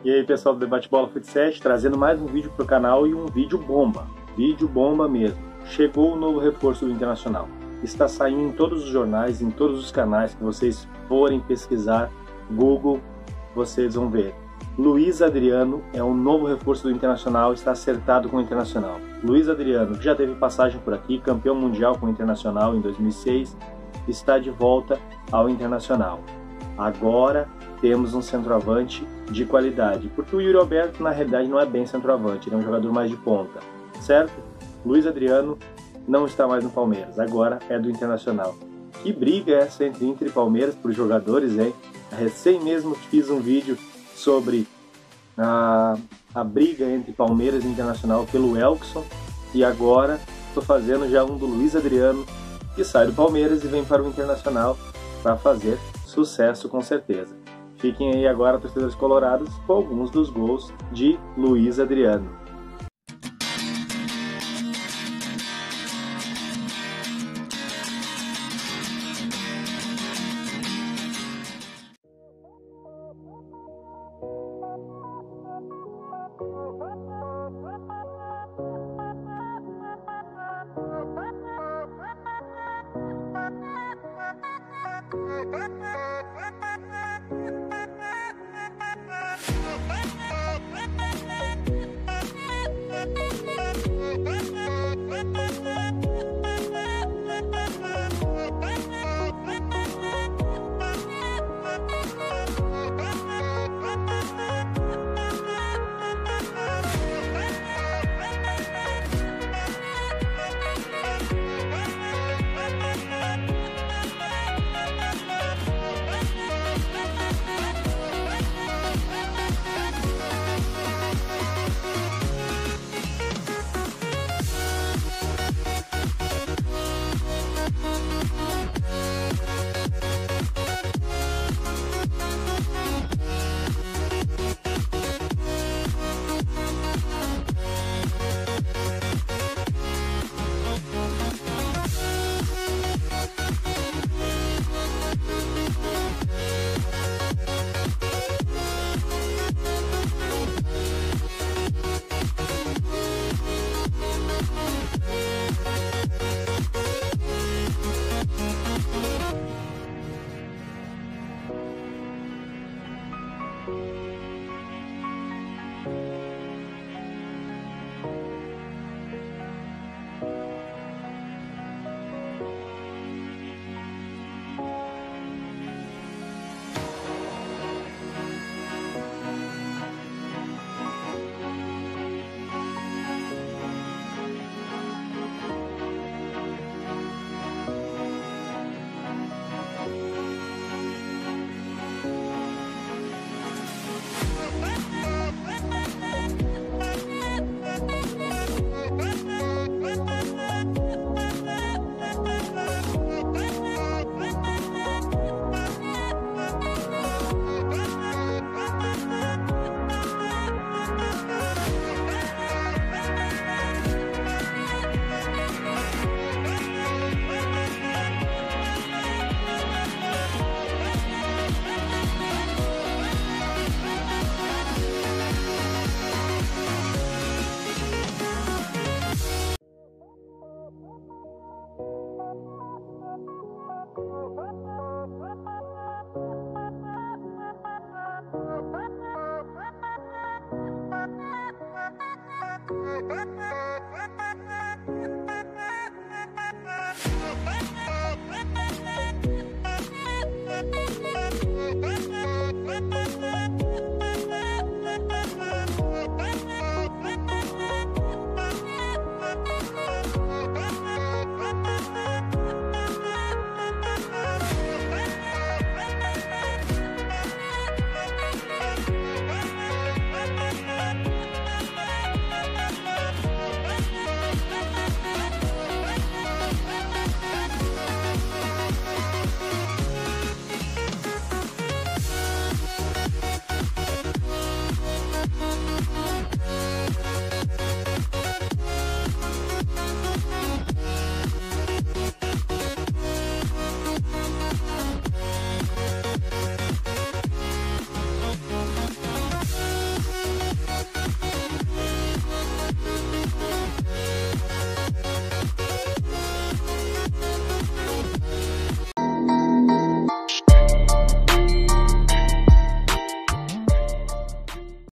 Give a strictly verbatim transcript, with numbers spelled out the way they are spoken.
E aí pessoal do Debate Bola Fut sete, trazendo mais um vídeo para o canal e um vídeo bomba, vídeo bomba mesmo. Chegou o novo reforço do Internacional, está saindo em todos os jornais, em todos os canais que vocês forem pesquisar, Google, vocês vão ver. Luiz Adriano é um novo reforço do Internacional, está acertado com o Internacional. Luiz Adriano, que já teve passagem por aqui, campeão mundial com o Internacional em dois mil e seis, está de volta ao Internacional. Agora temos um centroavante de qualidade, porque o Yuri Alberto na realidade não é bem centroavante, ele é um jogador mais de ponta, certo? Luiz Adriano não está mais no Palmeiras, agora é do Internacional. Que briga é essa entre Inter e Palmeiras por jogadores, hein? Recém mesmo fiz um vídeo sobre a, a briga entre Palmeiras e Internacional pelo Elkson, e agora estou fazendo já um do Luiz Adriano, que sai do Palmeiras e vem para o Internacional para fazer sucesso com certeza. Fiquem aí agora, torcedores colorados, com alguns dos gols de Luiz Adriano. Bye.